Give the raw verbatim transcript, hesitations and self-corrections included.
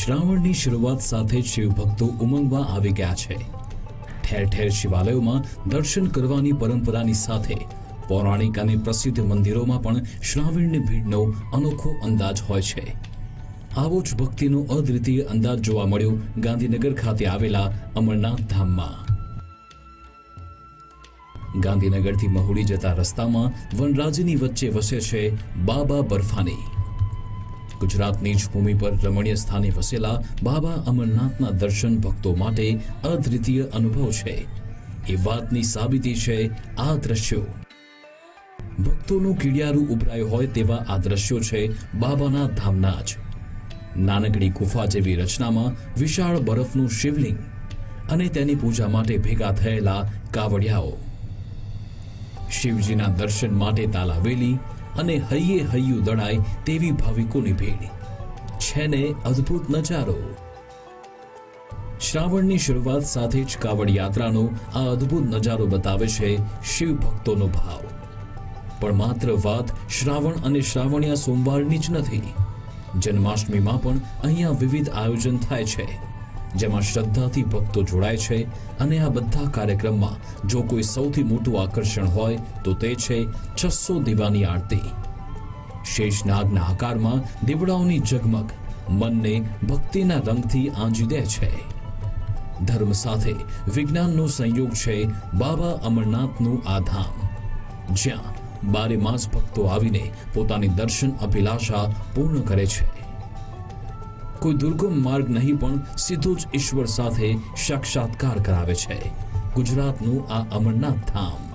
શ્રાવણની શરૂઆત સાથે શિવ ભક્તો ઉમંગમાં આવી ગયા છે। ઠેર ઠેર શિવાલયોમાં દર્શન કરવાની પરંપરાની સાથે પૌરાણિક અને પ્રસિદ્ધ મંદિરોમાં પણ શ્રાવણની ભીડનો અનોખો અંદાજ હોય છે। આવો જ ભક્તિનો અદ્વિતીય અંદાજ જોવા મળ્યો ગાંધીનગર ખાતે આવેલા અમરનાથ ધામમાં। ગાંધીનગરથી મહુડી જતા રસ્તામાં વનરાજની વચ્ચે વસે છે બાબા બર્ફાની। ગુજરાતની જ ભૂમિ પર રમણીય સ્થાને વસેલા બાબા અમરનાથના દર્શન ભક્તો માટે અદ્વિતીય અનુભવ છે એ વાતની સાબિતી છે આ દ્રશ્યો। ભક્તોનું કીડિયારું ઉભરાયું હોય તેવા આ દ્રશ્યો છે બાબાના ધામના જ। નાનકડી ગુફા જેવી રચનામાં વિશાળ બરફનું શિવલિંગ અને તેની પૂજા માટે ભેગા થયેલા કાવડિયાઓ। શિવજીના દર્શન માટે તાલાવેલી અને હૈયે હૈયું દળાય તેવી ભાવિકોની ભીડ છે ને અદ્ભુત નજારો। શ્રાવણની શરૂઆત સાથે જ કાવડ યાત્રાનો આ અદ્ભુત નજારો બતાવે છે શિવ ભક્તોનો ભાવ। પણ માત્ર વાત શ્રાવણ અને શ્રાવણિયા સોમવારની જ નથી। જન્માષ્ટમીમાં પણ અહીંયા વિવિધ આયોજન થાય છે જેમાં શ્રદ્ધાથી ભક્તો જોડાય છે અને આ બધા કાર્યક્રમમાં જો કોઈ સૌથી મોટું આકર્ષણ હોય તો તે છે છસો દીવાની આરતી। શેષનાગના આકારમાં દીવડાઓની ઝગમગ મનને ભક્તિના રંગથી આંજી દે છે। ધર્મ સાથે વિજ્ઞાનનો સંયોગ છે બાબા અમરનાથનું આ ધામ, જ્યાં બારે માસ ભક્તો આવીને પોતાની દર્શન અભિલાષા પૂર્ણ કરે છે। કોઈ દુર્ગમ માર્ગ નહીં પણ સીધો જ ઈશ્વર સાથે સાક્ષાત્કાર કરાવે છે ગુજરાતનું આ અમરનાથ ધામ।